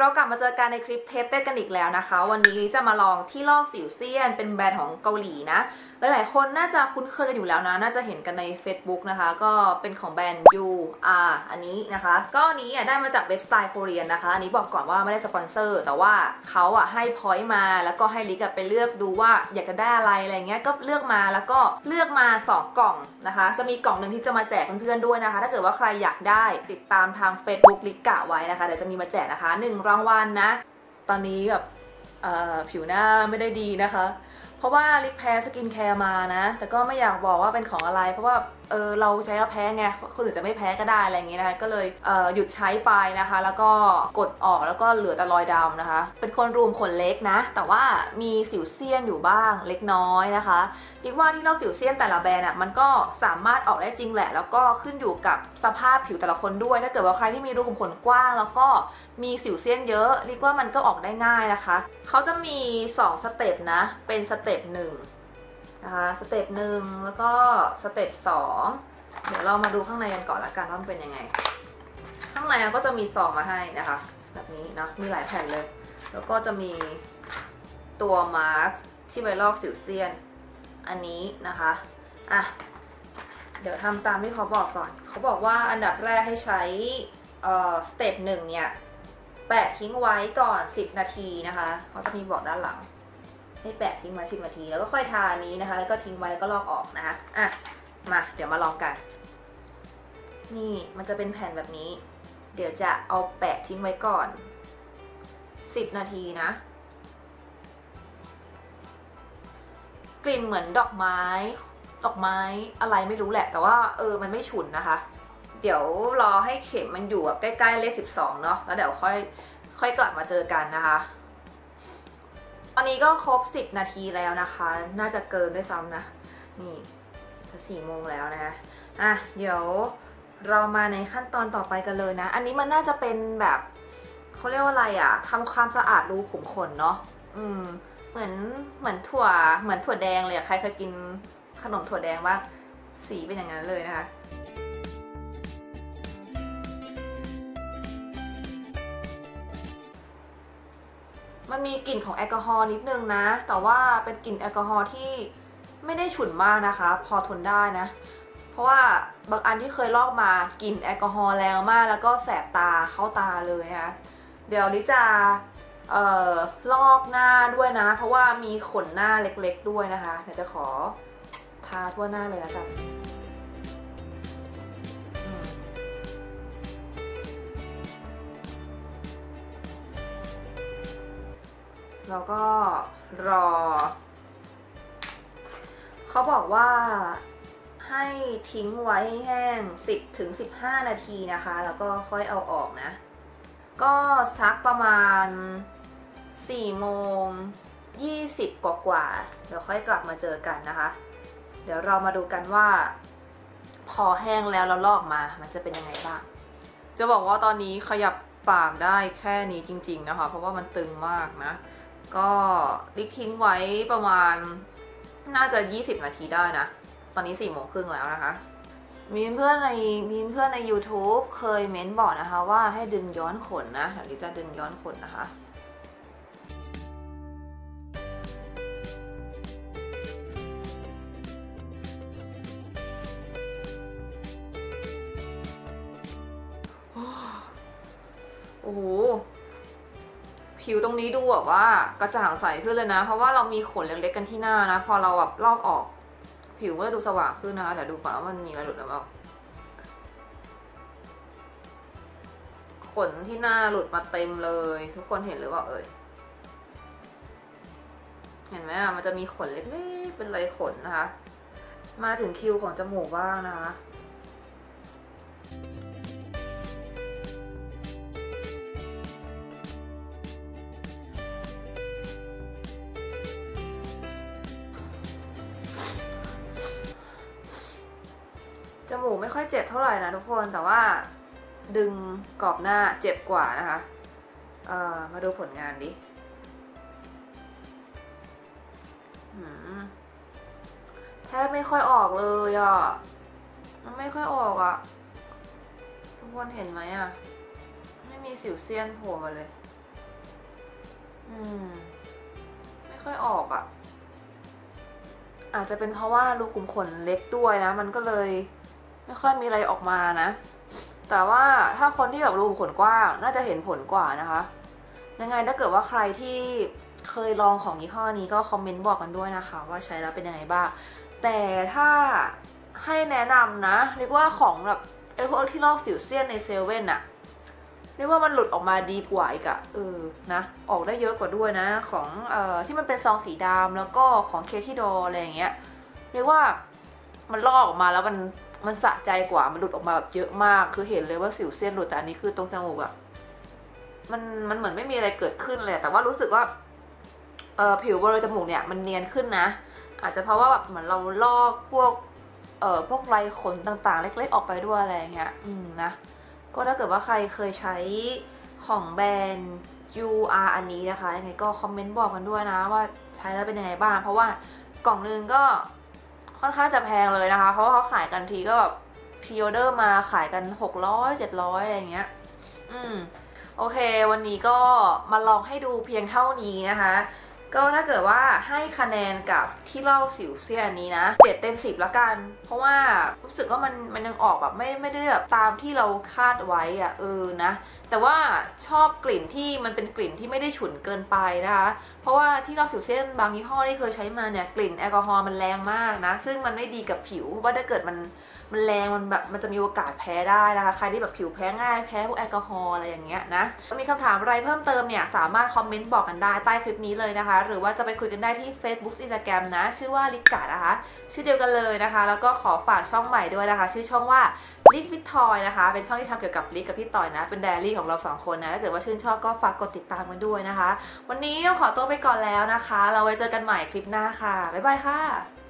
เรากลับมาเจอกันในคลิปเทสเต้นกันอีกแล้วนะคะวันนี้จะมาลองที่ลอกสิวเซียนเป็นแบรนด์ของเกาหลีนะหลายๆคนน่าจะคุ้นเคยกันอยู่แล้วนะน่าจะเห็นกันใน Facebook นะคะก็เป็นของแบรนด์ UR อันนี้นะคะก็นี้ได้มาจากเว็บสไตล์โคเรียนนะคะอันนี้บอกก่อนว่าไม่ได้สปอนเซอร์แต่ว่าเขาให้พอยต์มาแล้วก็ให้ลิกไปเลือกดูว่าอยากจะได้อะไรเงี้ยก็เลือกมาแล้วก็เลือกมา2กล่องนะคะจะมีกล่องหนึ่งที่จะมาแจกเพื่อนๆด้วยนะคะถ้าเกิดว่าใครอยากได้ติดตามทาง Facebook ลิกกะไว้นะคะเดี๋ยวจะมีมาแจกนะคะ1รางวัลนะตอนนี้แบบผิวหน้าไม่ได้ดีนะคะเพราะว่าลิกแพ้สกินแคร์มานะแต่ก็ไม่อยากบอกว่าเป็นของอะไรเพราะว่าเราใช้แล้วแพ้ไงคนอื่นจะไม่แพ้ก็ได้อะไรอย่างงี้นะคะก็เลยหยุดใช้ไปนะคะแล้วก็กดออกแล้วก็เหลือแต่รอยดำนะคะเป็นคนรูมขนเล็กนะแต่ว่ามีสิวเซียนอยู่บ้างเล็กน้อยนะคะลิกว่าที่ลอกสิวเซียนแต่ละแบรนด์มันก็สามารถออกได้จริงแหละแล้วก็ขึ้นอยู่กับสภาพผิวแต่ละคนด้วยถ้าเกิดว่าใครที่มีรูขุมขนกว้างแล้วก็มีสิวเซียนเยอะลิกว่ามันก็ออกได้ง่ายนะคะเขาจะมี2สเต็ปนะเป็นสเต็ป1นะคะสเต็ป1แล้วก็สเต็ป2เดี๋ยวเรามาดูข้างในกันก่อนละกันว่ามันเป็นยังไงข้างในก็จะมีซองมาให้นะคะแบบนี้เนาะมีหลายแผ่นเลยแล้วก็จะมีตัวมาร์คที่ไว้ลอกสิวเซียนอันนี้นะคะเดี๋ยวทำตามที่เขาบอกก่อนเขาบอกว่าอันดับแรกให้ใช้สเต็ป1เนี่ยแปะทิ้งไว้ก่อน10นาทีนะคะเขาจะมีบอกด้านหลังให้แปะทิ้งไว้10นาทีแล้วก็ค่อยทานี้นะคะแล้วก็ทิ้งไว้แล้วก็ลอกออกนะคะมาเดี๋ยวมาลองกันนี่มันจะเป็นแผ่นแบบนี้เดี๋ยวจะเอาแปะทิ้งไว้ก่อน10นาทีนะกลิ่นเหมือนดอกไม้อะไรไม่รู้แหละแต่ว่ามันไม่ฉุนนะคะเดี๋ยวรอให้เข็มมันอยู่ใกล้ๆเลข12เนาะแล้วเดี๋ยวค่อยกลับมาเจอกันนะคะตอนนี้ก็ครบ10นาทีแล้วนะคะน่าจะเกินด้วยซ้ำนะนี่จะ4 โมงแล้วนะเดี๋ยวเรามาในขั้นตอนต่อไปกันเลยนะอันนี้มันน่าจะเป็นแบบเขาเรียกว่าอะไรทำความสะอาดรูขุมขนเนาะเหมือนถั่วแดงเลยใครเคยกินขนมถั่วแดงบ้างสีเป็นอย่างนั้นเลยนะคะมันมีกลิ่นของแอลกอฮอล์นิดนึงนะแต่ว่าเป็นกลิ่นแอลกอฮอล์ที่ไม่ได้ฉุนมากนะคะพอทนได้นะเพราะว่าบางอันที่เคยลอกมากลิ่นแอลกอฮอล์แรงมากแล้วก็แสบตาเข้าตาเลยนะคะเดี๋ยวลิจะลอกหน้าด้วยนะเพราะว่ามีขนหน้าเล็กๆด้วยนะคะเดี๋ยวจะขอทาทั่วหน้าเลยแล้วกันแล้วก็รอเขาบอกว่าให้ทิ้งไว้แห้ง10-15นาทีนะคะแล้วก็ค่อยเอาออกนะก็ซักประมาณ4:20กว่าเดี๋ยวค่อยกลับมาเจอกันนะคะเดี๋ยวเรามาดูกันว่าพอแห้งแล้วเราลอกมามันจะเป็นยังไงบ้างจะบอกว่าตอนนี้ขยับปากได้แค่นี้จริงๆนะคะเพราะว่ามันตึงมากนะก็ลิกทิ้งไว้ประมาณน่าจะ20นาทีได้นะตอนนี้4:30แล้วนะคะมีเพื่อนใน YouTube เคยเม้นบอกนะคะว่าให้ดึงย้อนขนนะเดี๋ยวลิกจะดึงย้อนขนนะคะโอ้โหผิวตรงนี้ดูแบบว่ากระจ่างใสขึ้นเลยนะเพราะว่าเรามีขนเล็กๆกันที่หน้านะพอเราแบบลอกออกผิวก็จะดูสว่างขึ้นนะคะเดี๋ยวดูก่อนว่ามันมีอะไรหลุดหรือเปล่าขนที่หน้าหลุดมาเต็มเลยทุกคนเห็นหรือเปล่าเห็นไหมมันจะมีขนเล็กๆเป็นไรขนนะคะมาถึงคิวของจมูกบ้างนะคะจมูกไม่ค่อยเจ็บเท่าไหร่นะทุกคนแต่ว่าดึงกรอบหน้าเจ็บกว่านะคะมาดูผลงานดิแทบไม่ค่อยออกเลยมันไม่ค่อยออกทุกคนเห็นไหมไม่มีสิวเซียนโผล่มาเลยอืมไม่ค่อยออกอ่ะอาจจะเป็นเพราะว่ารูขุมขนเล็กด้วยนะมันก็เลยไม่ค่อยมีอะไรออกมานะแต่ว่าถ้าคนที่แบบรูขุมขนกว้างน่าจะเห็นผลกว่านะคะยังไงถ้าเกิดว่าใครที่เคยลองของยี่ห้อนี้ก็คอมเมนต์บอกกันด้วยนะคะว่าใช้แล้วเป็นยังไงบ้างแต่ถ้าให้แนะนำนะเรียกว่าของแบบไอ้พวกที่ลอกสิวเซียนในเซเว่นอะเรียกว่ามันหลุดออกมาดีกว่าอีกอะนะออกได้เยอะกว่าด้วยนะของที่มันเป็นซองสีดำแล้วก็ของเคที่โดอะไรอย่างเงี้ยเรียกว่ามันลอกออกมาแล้วมันสะใจกว่ามันหลุดออกมาแบบเยอะมากคือเห็นเลยว่าสิวเซียนหลุดแต่อันนี้คือตรงจมูกอะมันเหมือนไม่มีอะไรเกิดขึ้นเลยแต่ว่ารู้สึกว่าผิวบริเวณจมูกเนี่ยมันเนียนขึ้นนะอาจจะเพราะว่าแบบเหมือนเราลอกพวกไรขนต่างๆเล็กๆออกไปด้วยอะไรอย่างเงี้ยนะก็ถ้าเกิดว่าใครเคยใช้ของแบรนด์ UR อันนี้นะคะยังไงก็คอมเมนต์บอกกันด้วยนะว่าใช้แล้วเป็นยังไงบ้างเพราะว่ากล่องนึงก็ค่อนข้างจะแพงเลยนะคะเพราะว่าเขาขายกันทีก็แบบพรีออเดอร์มาขายกัน600-700อะไรอย่างเงี้ยโอเควันนี้ก็มาลองให้ดูเพียงเท่านี้นะคะก็ถ้าเกิดว่าให้คะแนนกับที่ลอกสิวเซียนนี้นะ7 เต็ม 10ละกันเพราะว่ารู้สึกว่ามันยังออกแบบไม่ได้แบบตามที่เราคาดไว้อะนะแต่ว่าชอบกลิ่นที่มันเป็นกลิ่นที่ไม่ได้ฉุนเกินไปนะคะเพราะว่าที่ลอกสิวเซียนบางยี่ห้อที่เคยใช้มาเนี่ยกลิ่นแอลกอฮอล์มันแรงมากนะซึ่งมันไม่ดีกับผิวเพราะว่าถ้าเกิดมันแรงมันจะมีโอกาสแพ้ได้นะคะใครที่แบบผิวแพ้ง่ายแพ้พวกแอลกอฮอล์อะไรอย่างเงี้ยนะมีคำถามอะไรเพิ่มเติมเนี่ยสามารถคอมเมนต์บอกกันได้ใต้คลิปนี้เลยนะคะหรือว่าจะไปคุยกันได้ที่ Facebook Instagram นะชื่อว่าลิกกาดนะคะชื่อเดียวกันเลยนะคะแล้วก็ขอฝากช่องใหม่ด้วยนะคะชื่อช่องว่าลิกวิททอยนะคะเป็นช่องที่ทำเกี่ยวกับลิกกับพี่ต่อยนะเป็นไดอารี่ของเรา2คนนะถ้าเกิดว่าชื่นชอบก็ฝากกดติดตามกันด้วยนะคะวันนี้ต้องขอตัวไปก่อนแล้วนะคะเราไว้เจอกันใหม่คลิปหน้าค่ะบ๊ายบายค่ะ